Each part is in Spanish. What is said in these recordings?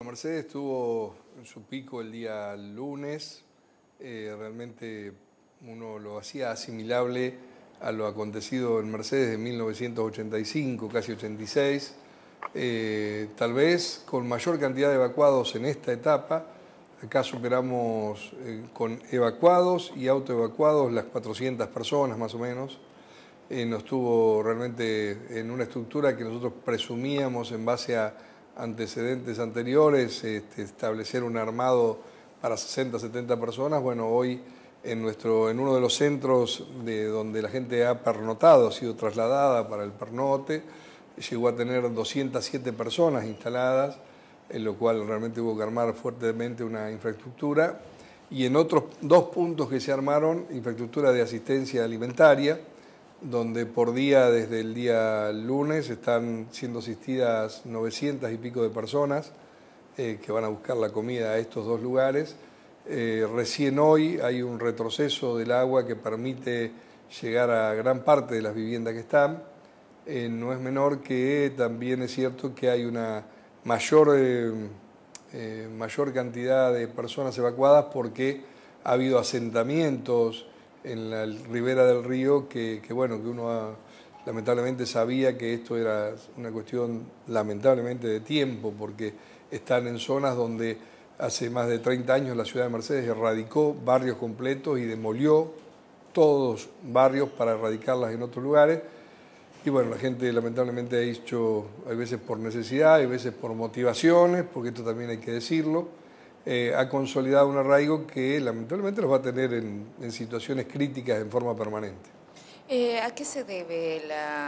Mercedes tuvo su pico el día lunes, realmente uno lo hacía asimilable a lo acontecido en Mercedes de 1985, casi 86, tal vez con mayor cantidad de evacuados en esta etapa. Acá superamos con evacuados y autoevacuados las 400 personas más o menos. Nos tuvo realmente en una estructura que nosotros presumíamos en base a antecedentes anteriores, establecer un armado para 60, 70 personas. Bueno, hoy en uno de los centros donde la gente ha pernotado, ha sido trasladada para el pernote, llegó a tener 207 personas instaladas, en lo cual realmente hubo que armar fuertemente una infraestructura. Y en otros dos puntos que se armaron, infraestructura de asistencia alimentaria, donde por día, desde el día lunes, están siendo asistidas 900 y pico de personas que van a buscar la comida a estos dos lugares. Recién hoy hay un retroceso del agua que permite llegar a gran parte de las viviendas que están. No es menor que también es cierto que hay una mayor cantidad de personas evacuadas porque ha habido asentamientos en la ribera del río que uno lamentablemente sabía que esto era una cuestión lamentablemente de tiempo, porque están en zonas donde hace más de 30 años la ciudad de Mercedes erradicó barrios completos y demolió todos barrios para erradicarlas en otros lugares. Y bueno, la gente lamentablemente ha hecho, hay veces por necesidad, hay veces por motivaciones, porque esto también hay que decirlo, ha consolidado un arraigo que lamentablemente los va a tener en situaciones críticas en forma permanente. ¿A qué se debe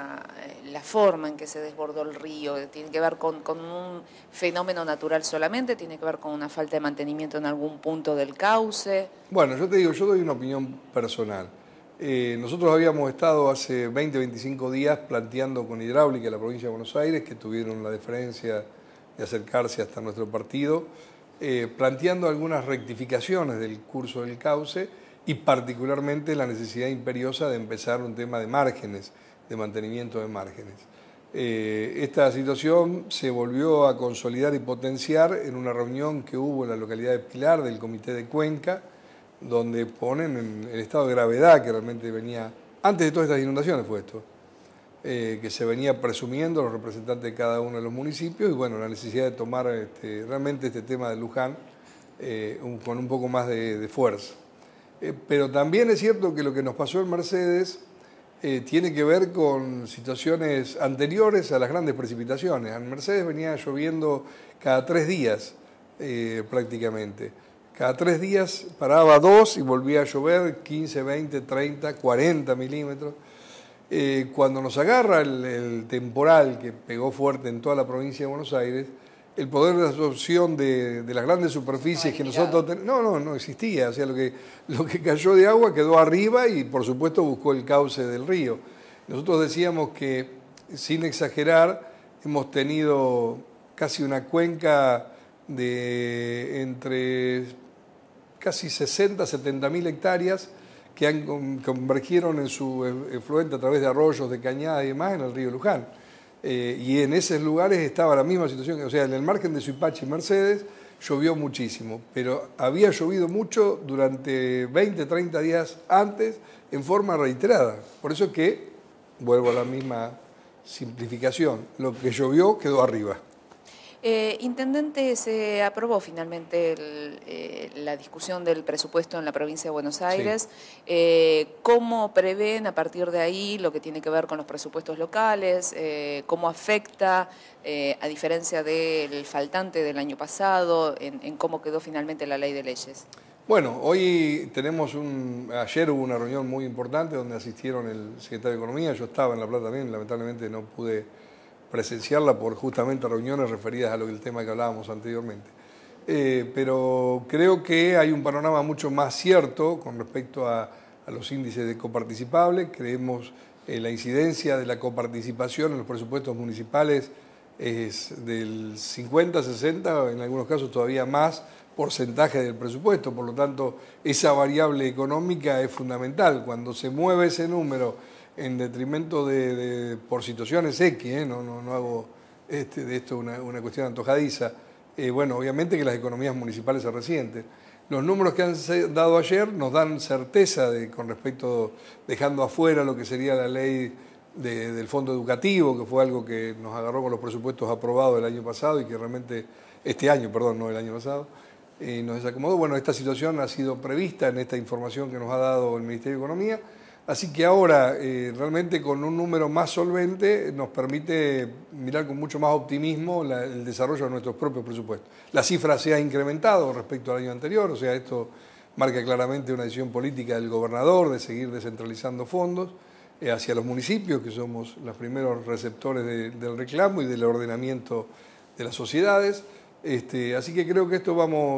la forma en que se desbordó el río? ¿Tiene que ver con un fenómeno natural solamente? ¿Tiene que ver con una falta de mantenimiento en algún punto del cauce? Bueno, yo te digo, yo doy una opinión personal. Nosotros habíamos estado hace 20, 25 días planteando con Hidráulica de la provincia de Buenos Aires, que tuvieron la deferencia de acercarse hasta nuestro partido, planteando algunas rectificaciones del curso del cauce y particularmente la necesidad imperiosa de empezar un tema de márgenes, de mantenimiento de márgenes. Esta situación se volvió a consolidar y potenciar en una reunión que hubo en la localidad de Pilar del Comité de Cuenca, donde ponen en el estado de gravedad que realmente venía, antes de todas estas inundaciones fue esto, que se venía presumiendo los representantes de cada uno de los municipios, y bueno, la necesidad de tomar realmente este tema de Luján con un poco más de fuerza. Pero también es cierto que lo que nos pasó en Mercedes tiene que ver con situaciones anteriores a las grandes precipitaciones. En Mercedes venía lloviendo cada 3 días prácticamente. Cada 3 días paraba 2 y volvía a llover 15, 20, 30, 40 milímetros. Cuando nos agarra el temporal que pegó fuerte en toda la provincia de Buenos Aires, el poder de absorción de las grandes superficies que nosotros tenemos, no existía. O sea, lo que cayó de agua quedó arriba y por supuesto buscó el cauce del río. Nosotros decíamos que, sin exagerar, hemos tenido casi una cuenca de entre casi 60, 70 mil hectáreas que convergieron en su efluente a través de arroyos, de cañadas y demás en el río Luján. Y en esos lugares estaba la misma situación, o sea, en el margen de Suipacha y Mercedes llovió muchísimo, pero había llovido mucho durante 20, 30 días antes en forma reiterada. Por eso que, vuelvo a la misma simplificación, lo que llovió quedó arriba. Intendente, se aprobó finalmente la discusión del presupuesto en la provincia de Buenos Aires. Sí. ¿Cómo prevén a partir de ahí lo que tiene que ver con los presupuestos locales? ¿Cómo afecta, a diferencia del faltante del año pasado, en cómo quedó finalmente la ley de leyes? Bueno, hoy ayer hubo una reunión muy importante donde asistieron el secretario de Economía, yo estaba en La Plata también, lamentablemente no pude presenciarla por justamente reuniones referidas a el tema que hablábamos anteriormente. Pero creo que hay un panorama mucho más cierto con respecto a los índices de coparticipable. Creemos la incidencia de la coparticipación en los presupuestos municipales es del 50, 60, en algunos casos todavía más porcentaje del presupuesto. Por lo tanto, esa variable económica es fundamental. Cuando se mueve ese número en detrimento por situaciones X, no hago de esto una cuestión antojadiza, bueno, obviamente que las economías municipales se resienten. Los números que han dado ayer nos dan certeza con respecto, dejando afuera lo que sería la ley del fondo educativo, que fue algo que nos agarró con los presupuestos aprobados el año pasado y que realmente, este año, perdón, no el año pasado, nos desacomodó. Bueno, esta situación ha sido prevista en esta información que nos ha dado el Ministerio de Economía, así que ahora realmente con un número más solvente nos permite mirar con mucho más optimismo el desarrollo de nuestros propios presupuestos. La cifra se ha incrementado respecto al año anterior, o sea, esto marca claramente una decisión política del gobernador de seguir descentralizando fondos hacia los municipios, que somos los primeros receptores del reclamo y del ordenamiento de las sociedades. Así que creo que esto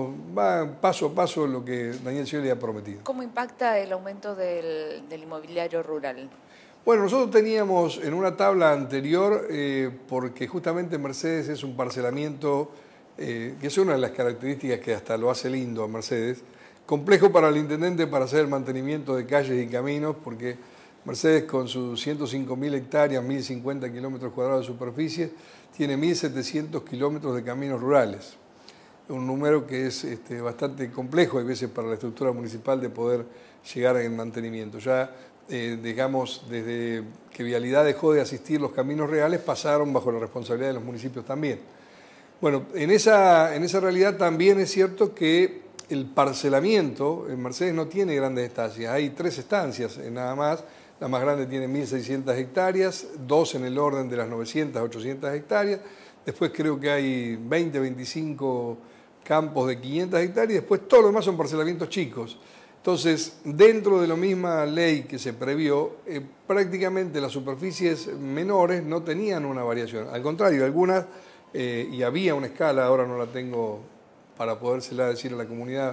va paso a paso lo que Daniel Scioli ha prometido. ¿Cómo impacta el aumento del inmobiliario rural? Bueno, nosotros teníamos en una tabla anterior, porque justamente Mercedes es un parcelamiento, que es una de las características que hasta lo hace lindo a Mercedes, complejo para el intendente para hacer el mantenimiento de calles y caminos, porque Mercedes con sus 105.000 hectáreas, 1.050 kilómetros cuadrados de superficie, tiene 1.700 kilómetros de caminos rurales. Un número que es bastante complejo, a veces, para la estructura municipal de poder llegar al mantenimiento. Ya, digamos, desde que Vialidad dejó de asistir los caminos reales, pasaron bajo la responsabilidad de los municipios también. Bueno, en esa realidad también es cierto que el parcelamiento en Mercedes no tiene grandes estancias, hay 3 estancias nada más. La más grande tiene 1.600 hectáreas, 2 en el orden de las 900, 800 hectáreas. Después creo que hay 20, 25 campos de 500 hectáreas. Después todo lo demás son parcelamientos chicos. Entonces, dentro de la misma ley que se previó, prácticamente las superficies menores no tenían una variación. Al contrario, algunas, y había una escala, ahora no la tengo para podérsela decir a la comunidad,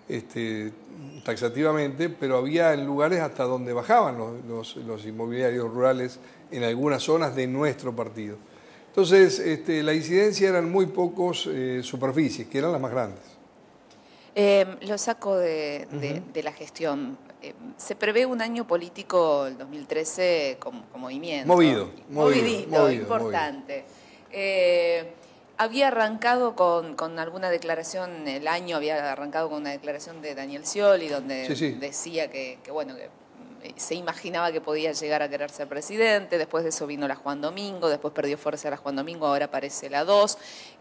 taxativamente, pero había en lugares hasta donde bajaban los inmobiliarios rurales en algunas zonas de nuestro partido. Entonces, la incidencia eran muy pocos superficies, que eran las más grandes. Lo saco de la gestión. Se prevé un año político, el 2013, con movimiento. Movidito, importante. Había arrancado con alguna declaración, el año había arrancado con una declaración de Daniel Scioli, donde decía que se imaginaba que podía llegar a querer ser presidente. Después de eso vino la Juan Domingo, después perdió fuerza la Juan Domingo, ahora aparece la 2.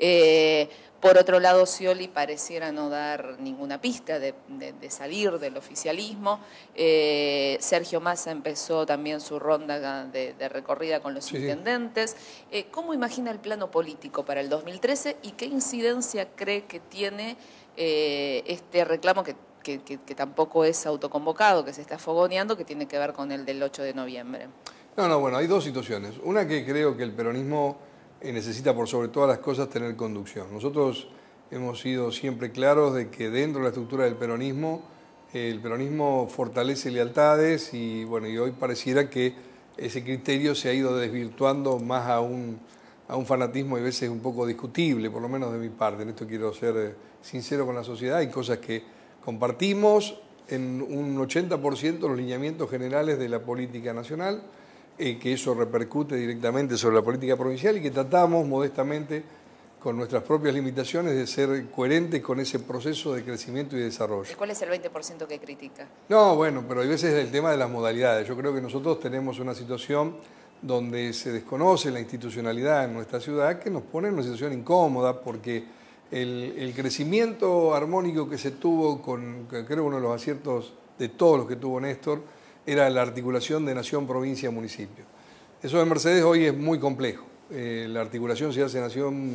Por otro lado, Scioli pareciera no dar ninguna pista de salir del oficialismo. Sergio Massa empezó también su ronda de recorrida con los intendentes. ¿Cómo imagina el plano político para el 2013 y qué incidencia cree que tiene este reclamo que tampoco es autoconvocado, que se está fogoneando, que tiene que ver con el del 8 de noviembre? Bueno, hay 2 situaciones. Una, que creo que el peronismo necesita por sobre todas las cosas tener conducción. Nosotros hemos sido siempre claros de que dentro de la estructura del peronismo, el peronismo fortalece lealtades y hoy pareciera que ese criterio se ha ido desvirtuando más a un fanatismo y a veces un poco discutible, por lo menos de mi parte. En esto quiero ser sincero con la sociedad. Hay cosas que compartimos en un 80% los lineamientos generales de la política nacional, que eso repercute directamente sobre la política provincial y que tratamos modestamente, con nuestras propias limitaciones, de ser coherentes con ese proceso de crecimiento y desarrollo. ¿Cuál es el 20% que critica? Pero hay veces el tema de las modalidades. Yo creo que nosotros tenemos una situación donde se desconoce la institucionalidad en nuestra ciudad, que nos pone en una situación incómoda, porque el crecimiento armónico que se tuvo creo uno de los aciertos de todos los que tuvo Néstor, era la articulación de nación, provincia, municipio. Eso de Mercedes hoy es muy complejo. La articulación se hace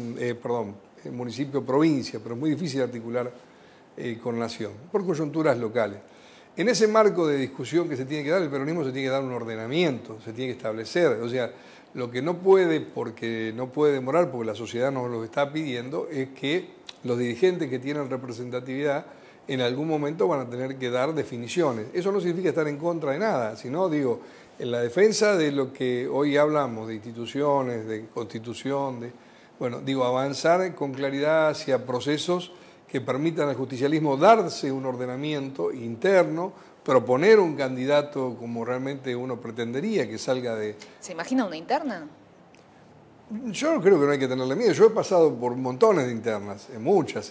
municipio, provincia, pero es muy difícil articular con nación, por coyunturas locales. En ese marco de discusión que se tiene que dar, el peronismo se tiene que dar un ordenamiento, se tiene que establecer. O sea, lo que no puede, porque no puede demorar, porque la sociedad nos lo está pidiendo, es que los dirigentes que tienen representatividad en algún momento van a tener que dar definiciones. Eso no significa estar en contra de nada, sino, en la defensa de lo que hoy hablamos, de instituciones, de constitución, avanzar con claridad hacia procesos que permitan al justicialismo darse un ordenamiento interno, proponer un candidato como realmente uno pretendería que salga de... ¿Se imagina una interna? Yo creo que no hay que tenerle miedo. Yo he pasado por montones de internas, muchas,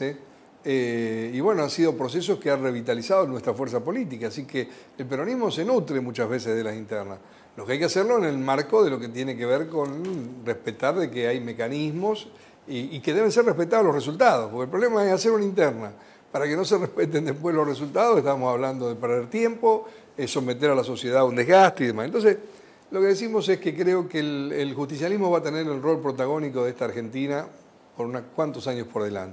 y bueno, han sido procesos que han revitalizado nuestra fuerza política, así que el peronismo se nutre muchas veces de las internas. Lo que hay que hacerlo en el marco de lo que tiene que ver con respetar de que hay mecanismos y que deben ser respetados los resultados, porque el problema es hacer una interna. Para que no se respeten después los resultados, estamos hablando de perder tiempo, someter a la sociedad a un desgaste y demás. Entonces, lo que decimos es que creo que el justicialismo va a tener el rol protagónico de esta Argentina por unos cuantos años por delante.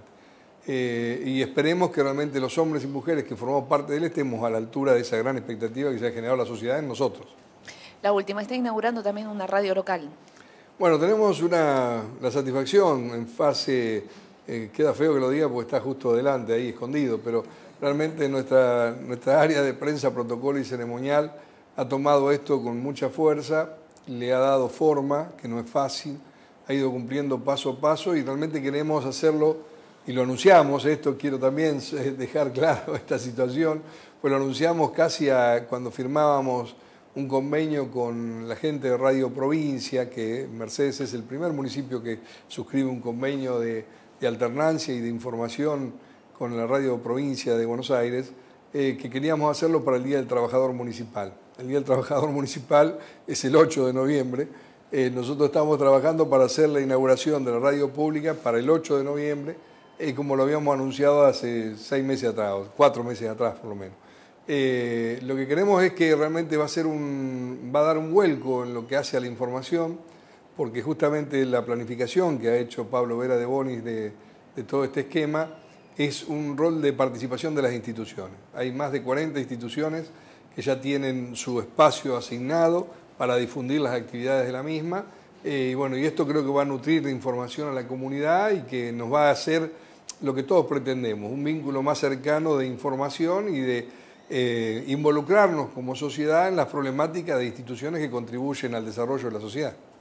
Y esperemos que realmente los hombres y mujeres que formamos parte de él estemos a la altura de esa gran expectativa que se ha generado la sociedad en nosotros. La última, está inaugurando también una radio local. Bueno, tenemos la satisfacción en fase, queda feo que lo diga porque está justo delante, ahí escondido, pero realmente nuestra área de prensa, protocolo y ceremonial ha tomado esto con mucha fuerza, le ha dado forma, que no es fácil, ha ido cumpliendo paso a paso y realmente queremos hacerlo, y lo anunciamos, esto quiero también dejar claro esta situación, pues lo anunciamos casi cuando firmábamos un convenio con la gente de Radio Provincia, que Mercedes es el primer municipio que suscribe un convenio de alternancia y de información con la Radio Provincia de Buenos Aires, que queríamos hacerlo para el Día del Trabajador Municipal. El Día del Trabajador Municipal es el 8 de noviembre. Nosotros estamos trabajando para hacer la inauguración de la radio pública para el 8 de noviembre, como lo habíamos anunciado hace 6 meses atrás, o 4 meses atrás por lo menos. Lo que queremos es que realmente va a dar un vuelco en lo que hace a la información, porque justamente la planificación que ha hecho Pablo Vera de Bonis de todo este esquema es un rol de participación de las instituciones. Hay más de 40 instituciones que ya tienen su espacio asignado para difundir las actividades de la misma. Y bueno, y esto creo que va a nutrir de información a la comunidad y que nos va a hacer lo que todos pretendemos, un vínculo más cercano de información y de involucrarnos como sociedad en las problemáticas de instituciones que contribuyen al desarrollo de la sociedad.